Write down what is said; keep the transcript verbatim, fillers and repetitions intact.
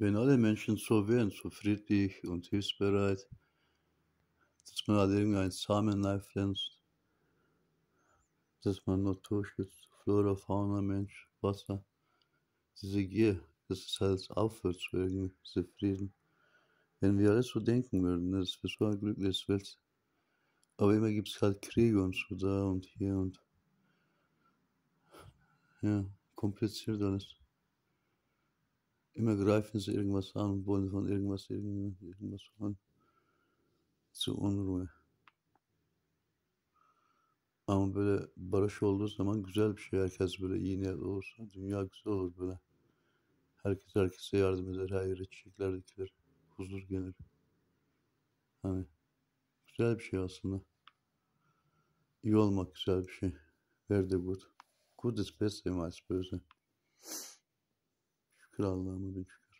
Wenn alle Menschen so wären, so friedlich und hilfsbereit, dass man halt irgendeinen Samen einpflanzt, dass man Natur schützt, Flora, Fauna, Mensch, Wasser, diese Gier, dass es halt aufhört zu irgendwie, dieser Frieden. Wenn wir alle so denken würden, ne, das wäre so eine glückliche Welt. Aber immer gibt es halt Kriege und so da und hier und ja, kompliziert alles. Immer greifen sie irgendwas an und wollen von irgendwas irgend- irgendwas von zu Unruhe. Ama böyle barış olduğu zaman güzel bir şey. Herkes böyle iyi niyetli olursa dünya güzel olur böyle. Herkes herkese yardım eder, her yere çiçekler dikilir, huzur gelir. Hani güzel bir şey aslında. İyi olmak güzel bir şey. Very good. Good is best, I suppose. Şükür Allah'ıma bin şükür.